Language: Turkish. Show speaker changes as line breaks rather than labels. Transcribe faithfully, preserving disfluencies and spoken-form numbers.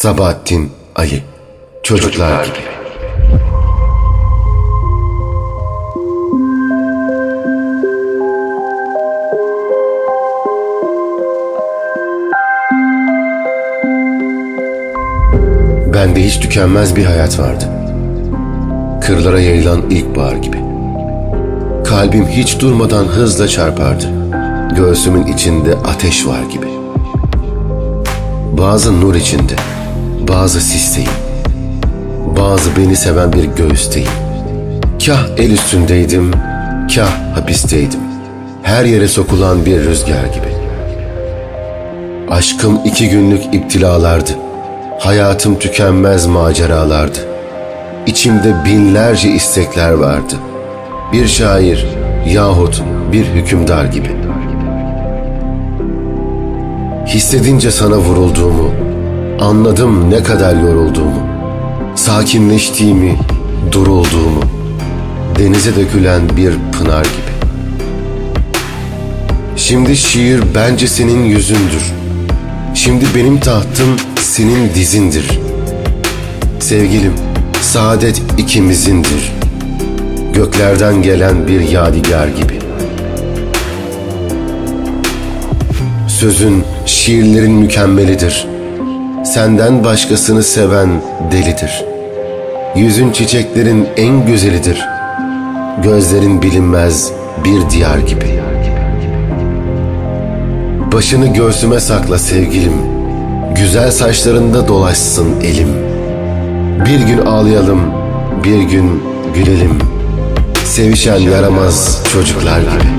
Sabahattin Ali. Çocuklar gibi. Bende hiç tükenmez bir hayat vardı. Kırlara yayılan ilkbahar gibi. Kalbim hiç durmadan hızla çarpardı. Göğsümün içinde ateş var gibi. Bazı nur içinde, bazı sisteyim. Bazı beni seven bir göğüsteyim. Kah el üstündeydim, kah hapisteydim. Her yere sokulan bir rüzgar gibi. Aşkım iki günlük iptilalardı. Hayatım tükenmez maceralardı. İçimde binlerce istekler vardı. Bir şair yahut bir hükümdar gibi. Hissedince sana vurulduğumu, anladım ne kadar yorulduğumu, sakinleştiğimi, durulduğumu, denize dökülen bir pınar gibi. Şimdi şiir bence senin yüzündür. Şimdi benim tahtım senin dizindir. Sevgilim, saadet ikimizindir. Göklerden gelen bir yadigar gibi. Sözün, şiirlerin mükemmelidir. Senden başkasını seven delidir. Yüzün çiçeklerin en güzelidir. Gözlerin bilinmez bir diyar gibi. Başını göğsüme sakla sevgilim. Güzel saçlarında dolaşsın elim. Bir gün ağlayalım, bir gün gülelim. Sevişen yaramaz çocuklar gibi.